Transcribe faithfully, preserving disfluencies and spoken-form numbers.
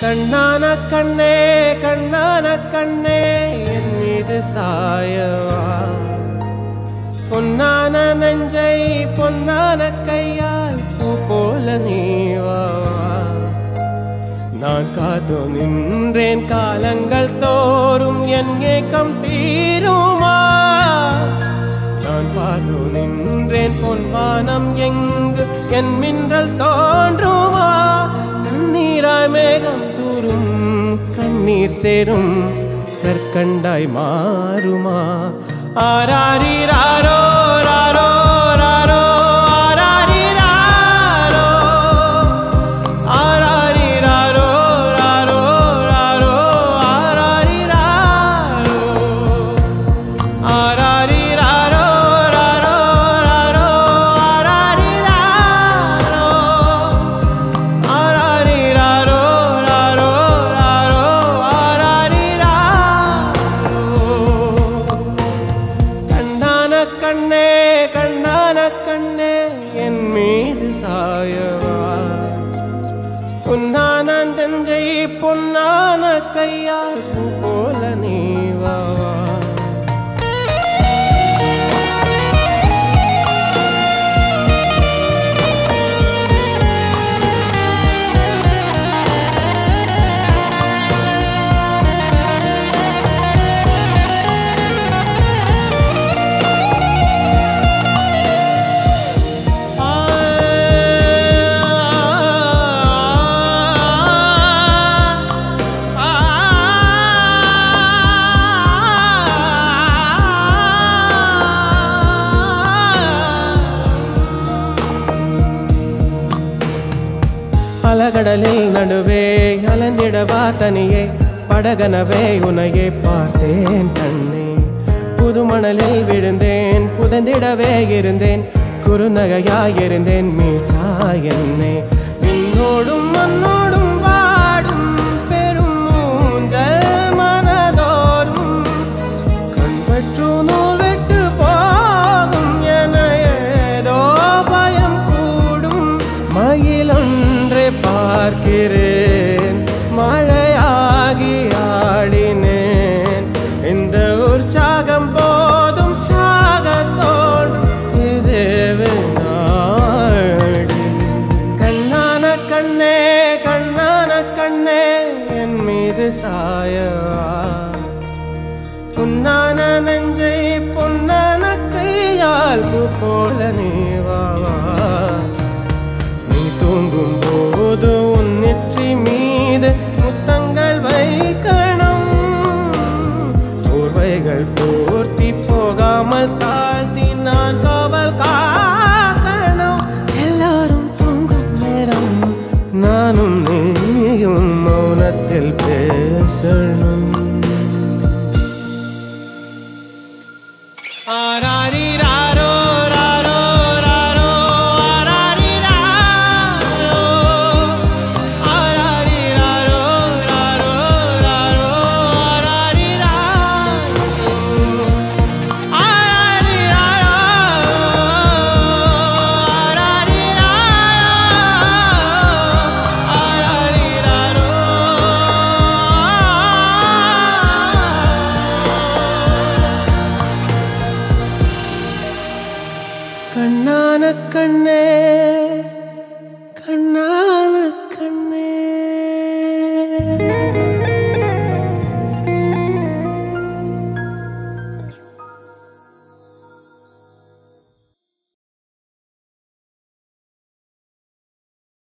கண்ணான கண்ணே கண்ணான கண்ணே என் மீது சாயவா பொன்னான நெஞ்சை பொன்னான கையால் பூ போல நீவா நான் காத்து நின்றேன் காலங்கள் தோறும் என் ஏக்கம் தீருமா நான் பார்த்து நின்றேன் பொன்வானம் எங்கு என் மின்னல் தோன்றுமா கண்ணீராய் மேகம் தூரும் கண்ணீர் சேரும் கற்கண்டாய் மாறுமா ஆராரிராரோ ராரோ ராரோ ஆராரிராரோ ஆராரிராரோ ராரோ ராரோ ஆராரிராரோ ஆராரிராரோ ராரோ ராரோ ஆராரிராரோ ஆராரிராரோ ராரோ ராரோ ஆராரிராரோ கண்ணான கண்ணே கண்ணான கண்ணே என் மீது சாயவா பொன்னான நெஞ்சை பொன்னான கையால் பூ போல நீவா அலகடலில் நடுவே அலந்திடவா தனியே படகனவே உனையே பார்த்தேன் கண்ணே புதுமணலில் விழுந்தேன் புதைந்திடவே இருந்தேன் குறுநகையாயிருந்தேன் மீட்டா என்னே விண்ணோடும் மண்ணோடும் வாடும் பெரும் மூஞ்சல் மனதோறும் கண்பற்று நூல் விட்டு போகும் என ஏதோ பயம் கூடும் மயிலொன்றை பார்க்கிறேன் மழையாகி ஆடினேன் இந்த உற்சாகம் போதும் சாகத்தோடு இதுவே நாடி கண்ணான கண்ணே கண்ணான கண்ணே என் மீது சாயவா பொன்னான நெஞ்சை பொன்னான கையால் பூ போல நீவா